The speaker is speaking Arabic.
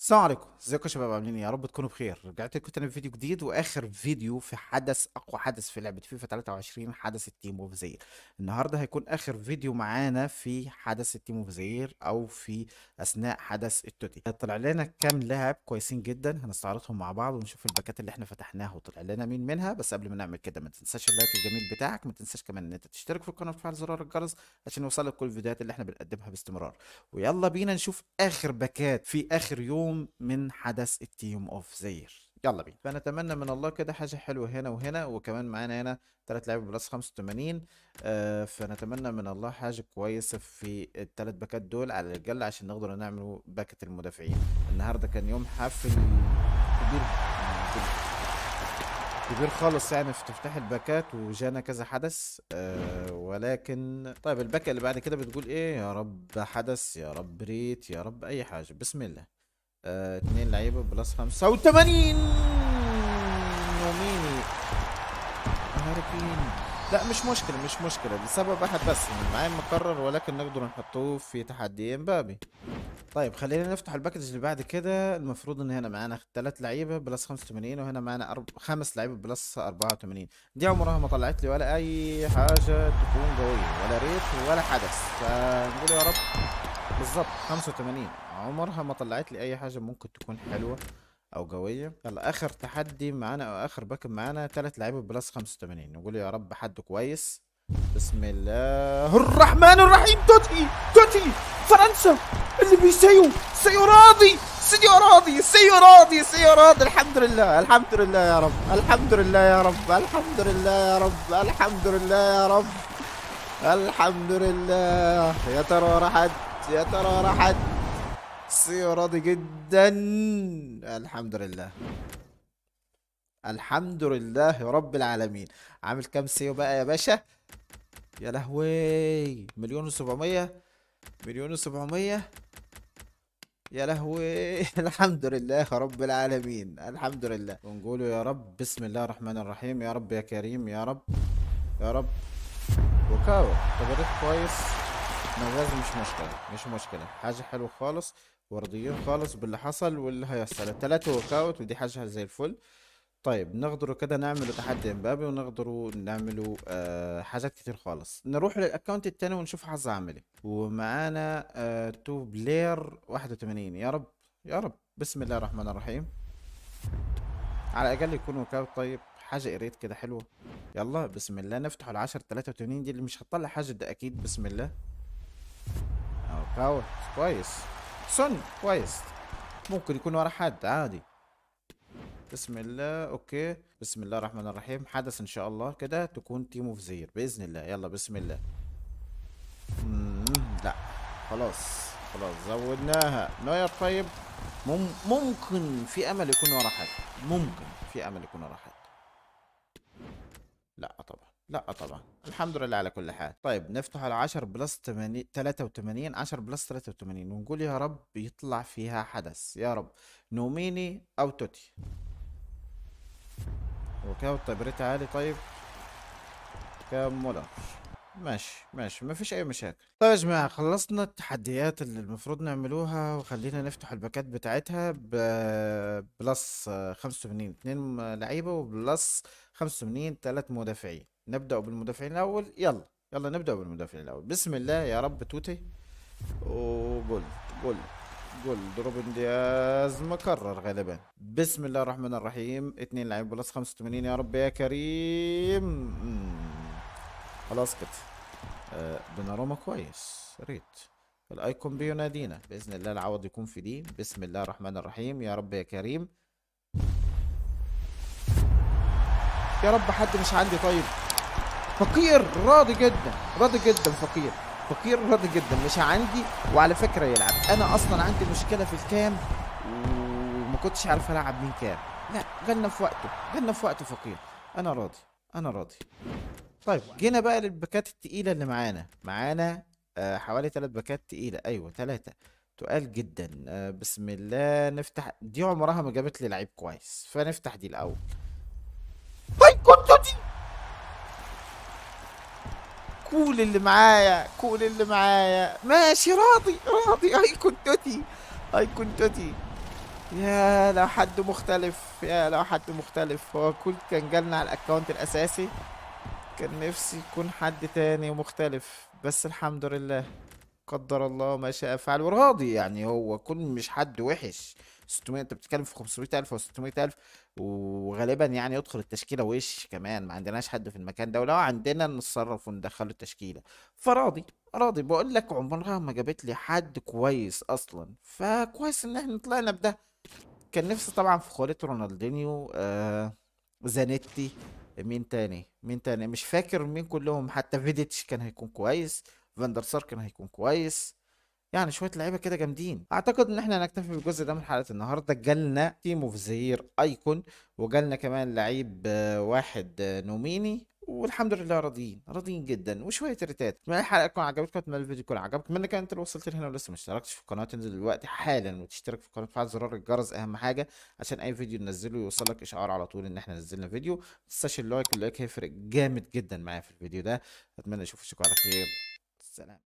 السلام عليكم، ازيكم يا شباب؟ عاملين ايه؟ يا رب تكونوا بخير. رجعت لكم تاني بفيديو جديد، واخر فيديو في اقوى حدث في لعبه فيفا 23، حدث التيم اوف زير. النهارده هيكون اخر فيديو معانا في حدث التيم اوف زير، او في اثناء حدث التوتي. طلع لنا كام لاعب كويسين جدا، هنستعرضهم مع بعض ونشوف الباكات اللي احنا فتحناها وطلع لنا مين منها. بس قبل ما نعمل كده ما تنساش اللايك الجميل بتاعك، ما تنساش كمان ان انت تشترك في القناه وتفعل زرار الجرس عشان يوصلك كل الفيديوهات اللي احنا بنقدمها باستمرار. ويلا بينا نشوف اخر باكات في اخر يوم من حدث التيم اوف زير. يلا بينا. فنتمنى من الله كده حاجه حلوه هنا وهنا، وكمان معانا هنا 3 لعيبه بلس 85. فنتمنى من الله حاجه كويسه في الثلاث باكات دول على الاقل، عشان نقدر نعمل باكة المدافعين. النهارده كان يوم حافل كبير كبير خالص يعني في تفتح الباكات، وجانا كذا حدث. ولكن طيب الباكة اللي بعد كده بتقول ايه؟ يا رب حدث، يا رب ريت، يا رب اي حاجة. بسم الله. 2 لعيبة بلس 85. وميني هاري كين. لا مش مشكلة، مش مشكلة، لسبب واحد بس إن معايا مكرر، ولكن نقدر نحطوه في تحدي امبابي. طيب خلينا نفتح الباكج اللي بعد كده. المفروض ان هنا معانا 3 لعيبه بلس 85، وهنا معانا 5 لعيبه بلس 84. دي عمرها ما طلعت لي ولا اي حاجه تكون قويه، ولا ريت ولا حدث، فنقول يا رب. بالظبط 85 عمرها ما طلعت لي اي حاجه ممكن تكون حلوه او قويه. يلا اخر تحدي معانا او اخر باك معانا 3 لعيبه بلس 85، نقول يا رب حد كويس. بسم الله الرحمن الرحيم. توتي توتي فرنسا اللي بيسيو سيراضي سيراضي سيراضي سيراضي. الحمد لله، الحمد لله يا رب، الحمد لله يا رب، الحمد لله يا رب، الحمد لله يا رب، الحمد لله. يا ترى راحت، يا ترى راحت. سيراضي جدا. الحمد لله، الحمد لله يا رب العالمين. عامل كام سيو بقى يا باشا؟ يا لهوي، 1,700,000، 1,700,000. يا لهوي الحمد لله يا رب العالمين، الحمد لله. ونقول يا رب بسم الله الرحمن الرحيم. يا رب يا كريم، يا رب يا رب. وكاو تبريد كويس. نغاز مش مشكلة، مش مشكلة، حاجة حلوة خالص. وراضيين خالص باللي حصل واللي هيحصل. 3 وكاوت، ودي حاجة زي الفل. طيب نقدروا كده نعملوا تحدي امبابي، ونقدروا نعملوا حاجات كتير خالص. نروح للاكونت التاني ونشوف حظ عامل ايه. ومعانا 2 بلاير 81. يا رب يا رب بسم الله الرحمن الرحيم. على الاقل يكون وكاوت. طيب حاجة قريت كده حلوة. يلا بسم الله. نفتح العشر 83 دي اللي مش هتطلع حاجة، ده اكيد. بسم الله. كاوت كويس. سن كويس. ممكن يكون ورا حد عادي. بسم الله. اوكي بسم الله الرحمن الرحيم. حدث ان شاء الله كده تكون تيم اوف زير باذن الله. يلا بسم الله. لا خلاص، خلاص زودناها. نوير طيب. ممكن في امل يكون ورا حد، ممكن في امل يكون ورا حد. لا طبعا، لا طبعا. الحمد لله على كل حال. طيب نفتح على 10 بلس 83، 10 بلس 83، ونقول يا رب يطلع فيها حدث يا رب. نوميني او توتي. وكاو تبريت عالي. طيب كام مولر. ماشي ماشي، ما فيش اي مشاكل. طيب يا جماعه خلصنا التحديات اللي المفروض نعملوها، وخلينا نفتح الباكات بتاعتها. بلس 85 2 لعيبه، وبلس 85 3 مدافعين. نبدا بالمدافعين الاول. يلا يلا نبدا بالمدافعين الاول. بسم الله يا رب. توتي وجول، جول، جول. روبن دياز مكرر غالبا. بسم الله الرحمن الرحيم. 2 لعيبه بلس 85. يا رب يا كريم. خلاص كده. بناروما كويس. ريت الايكون بينادينا باذن الله. العوض يكون في دي. بسم الله الرحمن الرحيم. يا رب يا كريم، يا رب حد مش عندي. طيب فقير راضي جدا، راضي جدا. فقير، فقير راضي جدا مش عندي. وعلى فكره يلعب، انا اصلا عندي مشكله في الكام، وما كنتش عارف العب مين كام. لا جالنا في وقته، جالنا في وقته. فقير. انا راضي، انا راضي. طيب جينا بقى للباكات التقيلة اللي معانا حوالي 3 باكات تقيلة. ايوه 3 تقال جدا. بسم الله. نفتح دي، عمرها ما جابت لي لعيب كويس، فنفتح دي الاول. هاي كنت دي. كول اللي معايا، كول اللي معايا. ماشي راضي، راضي. هاي كنت دي، هاي كنت دي. يا لو حد مختلف، يا لو حد مختلف. هو كل كان جالنا على الاكونت الاساسي. كان نفسي يكون حد تاني مختلف، بس الحمد لله. قدر الله ما شاء فعل وراضي. يعني هو كل مش حد وحش. 600، انت بتتكلم في 500 الف او 600 الف. وغالبا يعني يدخل التشكيلة وش كمان. ما عندناش حد في المكان ده، ولو عندنا نتصرف وندخله التشكيلة. فراضي. راضي بقول لك، عمرها ما جابت لي حد كويس اصلا، فكويس ان احنا طلعنا بده. كان نفسي طبعا في خولة رونالدينيو، زانيتي. مين تاني مش فاكر مين كلهم. حتى فيديتش كان هيكون كويس. فاندر سار كان هيكون كويس. يعني شويه لعيبه كده جامدين. اعتقد ان احنا هنكتفي بالجزء ده من حلقه النهارده. جالنا تيم اوف زهير ايكون. وجالنا كمان لعيب واحد نوميني. والحمد لله راضيين راضيين جدا. وشويه ريتات. اتمنى الحلقه تكون عجبتكم، اتمنى الفيديو يكون عجبكم. اتمنى كان انت لو وصلت لهنا ولسه ما اشتركتش في القناه تنزل دلوقتي حالا وتشترك في القناه وتفعل زرار الجرس اهم حاجه. عشان اي فيديو ننزله يوصلك اشعار على طول ان احنا نزلنا فيديو. ما تنساش اللايك هيفرق جامد جدا معايا في الفيديو ده. اتمنى اشوفكم على خير. سلام.